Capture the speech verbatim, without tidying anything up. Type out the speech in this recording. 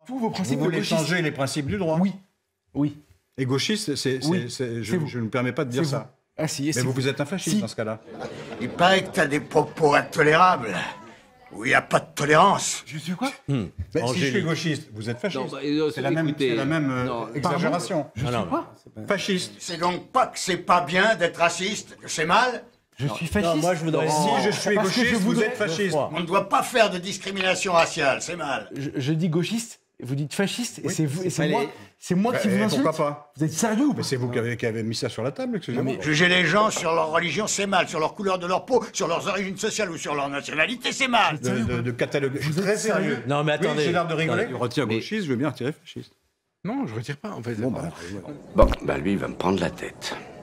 tous vos principes Vous voulez de gauchistes. changer les principes du droit. Oui, oui. Et gauchiste, c'est, c'est, Oui, c'est- je, c'est vous. je ne me permets pas de dire C'est ça. vous. Ah si, et Mais c'est vous, vous. vous êtes un fasciste Si. dans ce cas-là. Il paraît que t'as des propos intolérables, où il n'y a pas de tolérance. Je suis quoi? Mais si je Angélique. suis gauchiste, vous êtes fasciste. Non, bah, euh, c'est la même, écoutez, c'est la même euh, non, exagération. Je Ah, suis non, quoi? Fasciste. C'est donc pas que c'est pas bien d'être raciste, que c'est mal. Je suis fasciste. Non, moi je voudrais. Si je suis Parce que gauchiste, je vous voudrais- êtes fasciste. Geoffroy. On ne doit pas faire de discrimination raciale, c'est mal. Je, je dis gauchiste, vous dites fasciste, et Oui, c'est vous, et c'est pas moi, les- c'est moi qui Eh, vous insulte. pourquoi pas? Vous êtes sérieux ou pas? Mais c'est vous qui avez, qui avez mis ça sur la table, excusez-moi. Juger les gens sur leur religion, c'est mal. Sur leur couleur de leur peau, sur leurs origines sociales ou sur leur nationalité, c'est mal. De, de, de cataloguer. Je suis Vous très êtes sérieux? sérieux. Non, mais Oui, attendez. j'ai l'air de rigoler. Attendez. Je retire Mais- gauchiste, je veux bien retirer fasciste. Non, je retire pas en fait. Bon, bah, Bon, bah lui, il va me prendre la tête.